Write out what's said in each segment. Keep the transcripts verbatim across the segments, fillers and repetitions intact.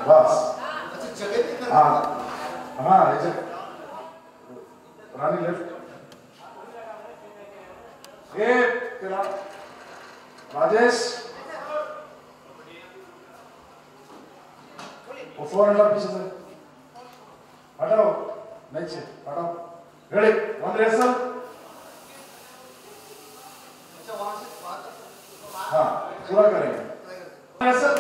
बस अच्छा जगह पे कर हाँ हाँ ऐसे रानी लेफ्ट ये तेरा राजेश वो फोर हंड्रेड पीछे से हटाओ नहीं से हटाओ रेडी वन रेसल अच्छा वहां से बात हाँ पूरा करेंगे रेसल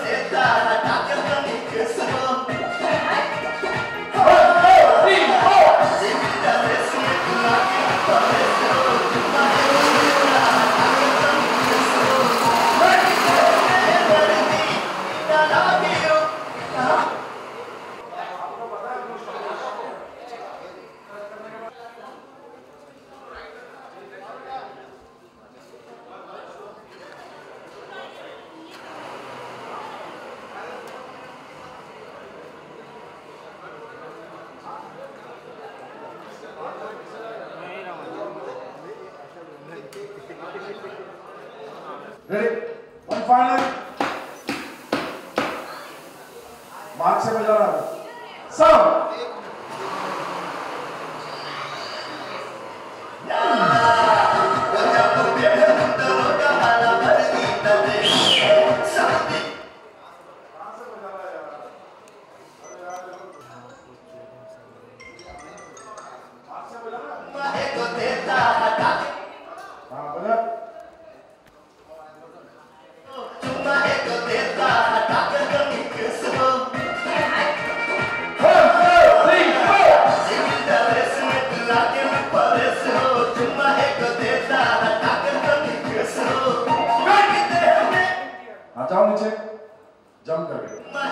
Ready? One final. मार्क से बजा रहा है। Sound. जाओ नीचे जंप करके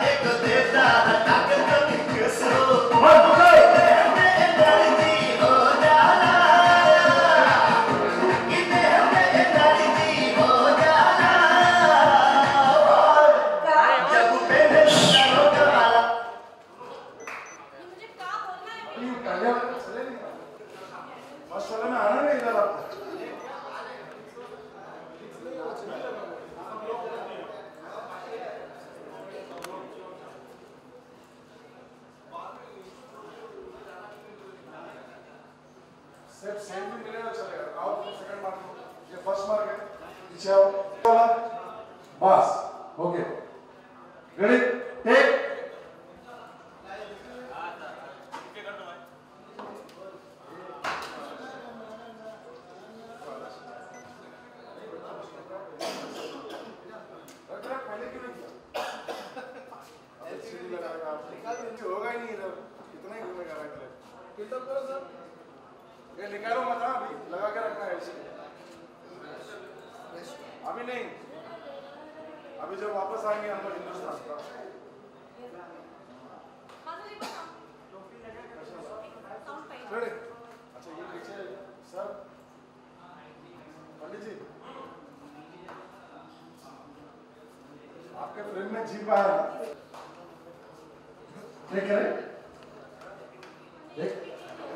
बस चले में आना नहीं इधर आपको सिर्फ सेम भी मिलेगा चलेगा आओ सेकंड मार्क ये फर्स्ट मार्क है पीछे आओ वाला बस ओके रेडी टेक होगा ही नहीं इधर कितना ही घूमेगा कितना करो सर ये निकालो मत हाँ अभी लगा के रखना है इसे अभी नहीं अभी जब वापस आएंगे हम लोग हिंदुस्तान का अच्छा ये पीछे सर पंडित जी आपके फ्रेंड में जीप आया देख रहे देख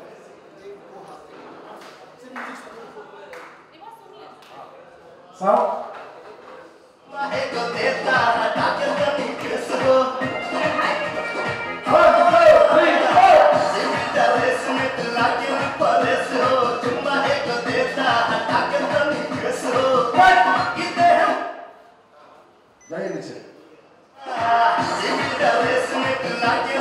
साउंड जाइए नीचे